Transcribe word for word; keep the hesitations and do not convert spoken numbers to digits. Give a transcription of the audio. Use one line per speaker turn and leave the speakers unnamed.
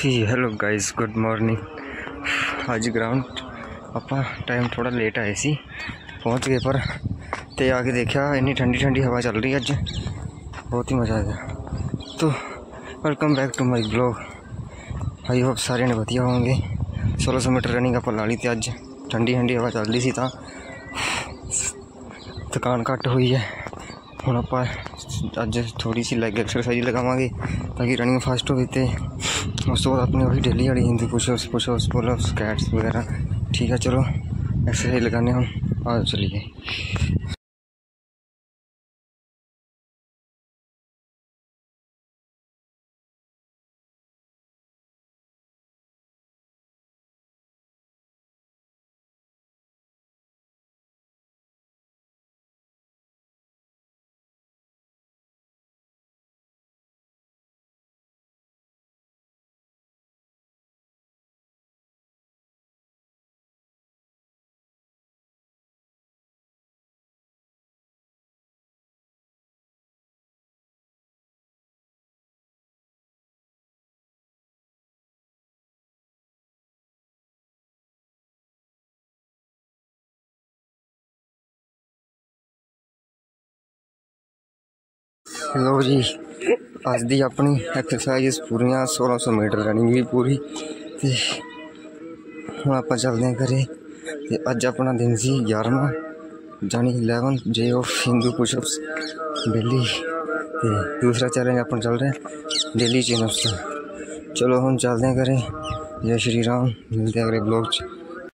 Hello guys, good morning. अज ground ਆਪਾਂ time थोड़ा लेट आए सी पहुँच गए, पर ते आके देखा इन्नी ठंडी ठंडी हवा चल रही है अज, बहुत ही मज़ा आ गया। तो welcome back to my blog. I hope सारे ने वधिया होंगे। सोलह सौ मीटर रनिंग आप ला ली, तो अज ठंडी ठंडी हवा चल रही सी, तो थकान घट हुई है। हुण आप अज थोड़ी सी लैग एक्सरसाइज लगावांगे ताकि रनिंग फास्ट हो। तो उस तो बाद अपनी वही डेली वाली हिंदी पुशअप्स पुशअप्स पुलअप्स कैट्स वगैरह। ठीक है, चलो एक्सरसाइज लगाने हम। आ चलिए। लो जी, अज दी अपनी एक्सरसाइज पूरियां सोलह सौ मीटर रनिंग भी पूरी। तो हम आप चलते हैं घरे। तो अज अपना दिन सी ग्यारहवां जानी इलेवन जे ऑफ हिंदू पुशअप्स डेली। तो दूसरा चैलेंज अपन चल रहे हैं डेली चिनअप्स का। चलो हम चलते हैं घरे। जय श्री राम, मिलते हैं अगले ब्लॉग च।